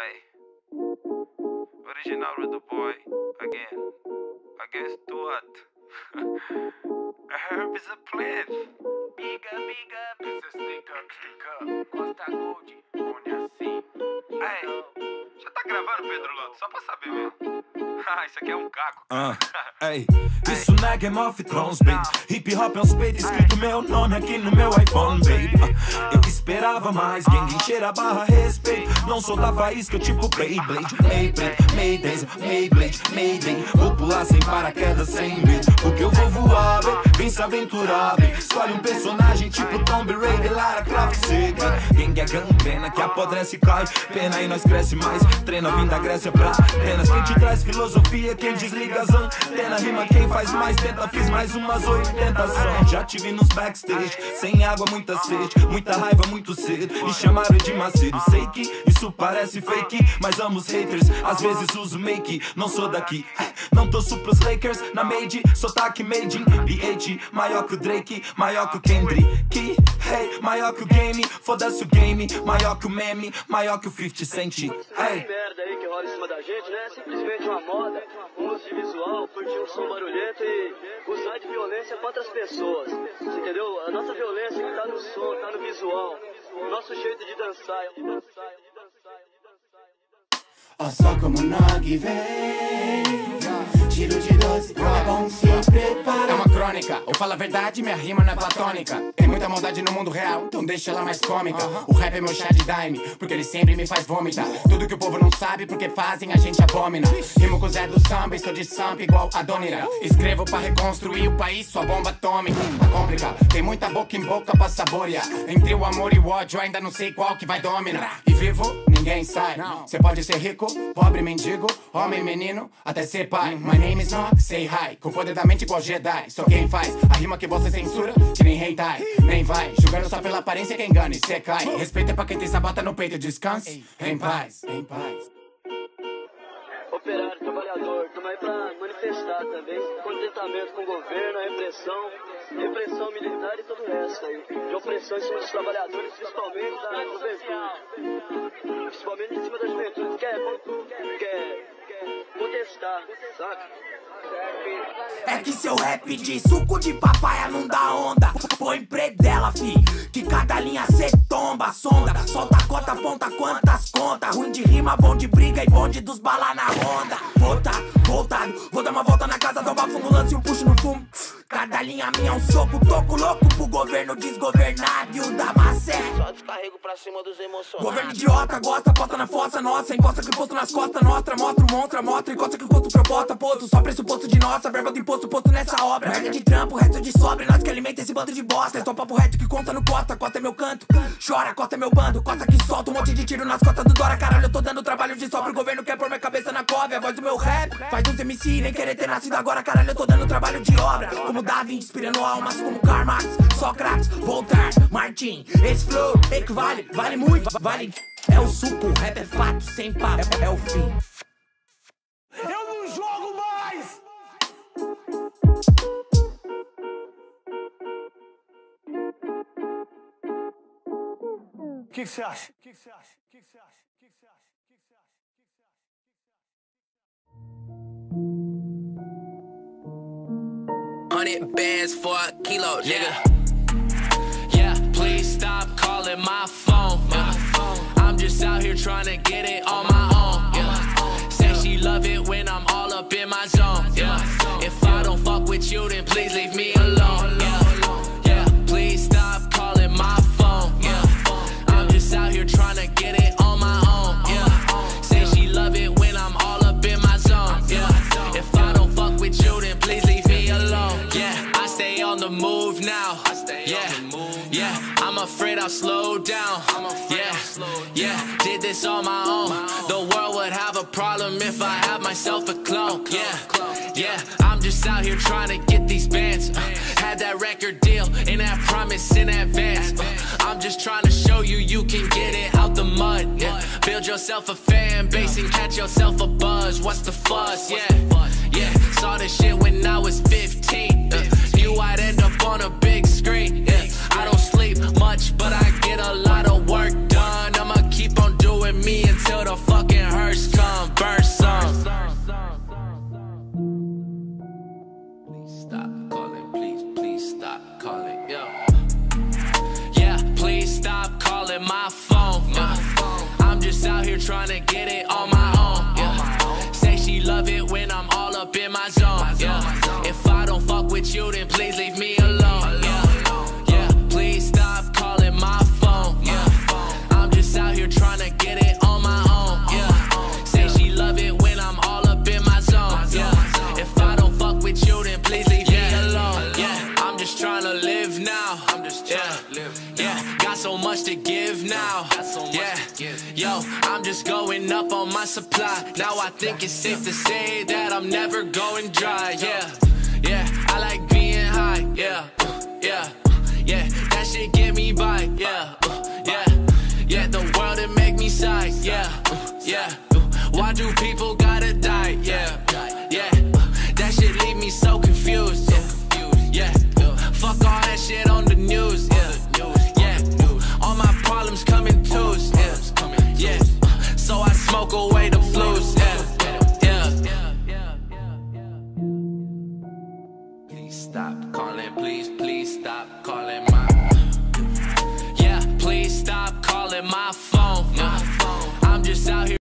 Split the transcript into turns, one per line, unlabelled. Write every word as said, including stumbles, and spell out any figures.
Original with the boy, again. Against what? A herb is a plant. Big up, big up.
This is stick up, stick up. Costa Gold, onde assim.
Ei, já tá gravando, Pedro Loto? Só pra saber mesmo. Ah, isso aqui é um caco.
Uh, ei, isso não é Game of Thrones, baby. Hip hop é uns peitos, escrito meu nome aqui no meu iPhone, baby. Uh, eu esperava mais, gang encher a barra, respeito. Não sou da faísca, tipo Beyblade. Mayblade, Maydays, Mayblade, Mayday. Vou pular sem paraquedas, sem medo. Porque eu vou voar, baby. Vem se aventurar, baby. Escolhe um personagem tipo Tomb Raider, Lara Croft, Seca. Gang é gangrena que apodrece e cai. Pena e nós cresce mais. Treina vindo da Grécia pra Atenas. Quem te traz filosofia, quem desliga as antenas. Rima quem faz mais, tenta, fiz mais umas oitenta são. Já te vi nos backstage, sem água, muita sede. Muita raiva, muito cedo, e chamaram de macedo. Sei que isso parece fake, mas amo os haters. Às vezes uso make, não sou daqui. Não torço pros Lakers, na made, sotaque made in B H. Maior que o Drake, maior que o Kendrick. Hey, maior que o game, foda-se o game. Maior que o meme, maior que o fifty cent. Hey.
Merda aí que rola em cima da gente, né? Simplesmente uma moda, um uso de visual, curtir um som barulhento e usar de violência contra as pessoas. Você entendeu? A nossa violência que tá no som, tá no visual. O nosso jeito de dançar, de dançar, de dançar, de dançar.
Ó só como Nog vem. Tiro de doce, é bom se preparar.
É uma crônica, ou fala a verdade, minha rima não é platônica. Tem muita maldade no mundo real, então deixa ela mais cômica. O rap é meu chá de dime, porque ele sempre me faz vomitar. Tudo que o povo não sabe, porque fazem a gente abomina. Rimo com o Zé do samba e sou de sampa igual a Donira. Escrevo pra reconstruir o país, sua bomba atômica. Tá complicado, tem muita boca em boca pra saborear. Entre o amor e o ódio, ainda não sei qual que vai dominar. E vivo, ninguém sai. Cê pode ser rico, pobre, mendigo, homem, menino, até ser pai. My name is Nog, say hi. Com poder da mente igual Jedi. Só quem faz a rima que você censura, que nem hentai. Nem vai, julgando só pela aparência quem engana e cê cai. Respeito é pra quem tem sabata no peito, descanse em paz, em paz.
Operário, trabalhador, tamo aí pra manifestar também. Contentamento com o governo, a repressão, repressão militar e todo o resto aí. De opressão em cima dos trabalhadores, principalmente da juventude. Principalmente em cima da juventude, que quer, quer protestar, saca?
É que seu rap de suco de papaya não dá onda. Põe predela, fi, que cada linha cê tomba, sonda. Solta a cota, ponta quantas conta. Ruim de rima, bom de briga e bonde dos bala na ronda. Volta, voltado, vou dar uma volta na casa, dou bafo no lance e um puxo no fumo. Cada linha minha é um soco, toco louco pro governo desgovernado e o da macé.
Só descarrego pra cima dos emocionados.
Governo idiota, gosta, posta na fossa nossa. Encosta que posto nas costas, mostra, mostra o monstro, mostra. Encosta que o custo proposta, posto, só pressuposto de nossa. Verba do imposto posto nessa obra. Merda de trampo, resto de sobra. Nós que alimenta esse bando de bosta. É só papo reto que conta no costa. Costa é meu canto, chora, costa é meu bando. Costa que solta um monte de tiro nas costas do Dora. Caralho, eu tô dando trabalho de sobra. O governo quer pôr minha cabeça na cova. É a voz do meu rap, faz uns M C nem querer ter nascido agora. Caralho, eu tô dando trabalho de obra. Como Davi, inspirando almas como Karl Marx, Sócrates, Voltaire, Martin. Esse flow equivale, vale muito, vale. É o suco, o rap é fato, sem papo, é, é o fim. Eu não jogo mais! O que você acha? O que você acha? O que você acha? O que você acha? O que você acha?
Hundred bands for a kilo, nigga. Yeah, please stop calling my phone. Yeah. I'm just out here trying to get it on my own. Yeah. Say she love it when I'm all up in my zone. Yeah. If I don't fuck with you, then please leave me alone. Yeah, yeah. Please stop calling my phone. Yeah. I'm just out here trying to get it on my own. Yeah. Say she love it when I'm all up in my zone. Yeah. If I don't fuck with you, then please leave me alone. Yeah, I stay on the move now. Yeah, yeah, I'm afraid I'll slow down. Yeah, yeah, did this on my own. The world would have a problem if I had myself a clone. Yeah, yeah, I'm just out here trying to get these bands. Uh, had that record deal and that promise in advance. Uh, I'm just trying to show you you can get it out the mud. Yeah, build yourself a fan base and catch yourself a buzz. What's the fuss? Yeah, yeah, saw this shit when I was fifteen. Uh, knew I'd end up on a big screen. Yeah, I don't sleep much, but I get a lot of work done. I'ma keep on doing me until the fucking phone, yeah. I'm just out here trying to get it on my own, yeah. Say she love it when I'm all up in my zone, yeah. If I don't fuck with you, then please leave me alone, yeah. Yeah, please stop calling my phone, yeah. I'm just out here trying to get it on my own, yeah. Say she love it when I'm all up in my zone, yeah. If I don't fuck with you, then please leave me alone, yeah. I'm just trying to live now, I'm just yeah, yeah. Got so much to give now, yeah. Yo, I'm just going up on my supply. Now I think it's safe to say that I'm never going dry, yeah. Yeah, I like being high, yeah, yeah, yeah. That shit get me by, yeah, yeah, yeah. The world it make me sigh, yeah, yeah. Why do people gotta die, yeah, yeah. That shit leave me so confused, yeah, yeah. Fuck all that shit on the news, yeah, yeah. All my problems come in twos, yeah, yeah. So I smoke away the blues, yeah, yeah. Please stop calling, please, please stop calling my. Yeah, please stop calling my phone, yeah. I'm just out here.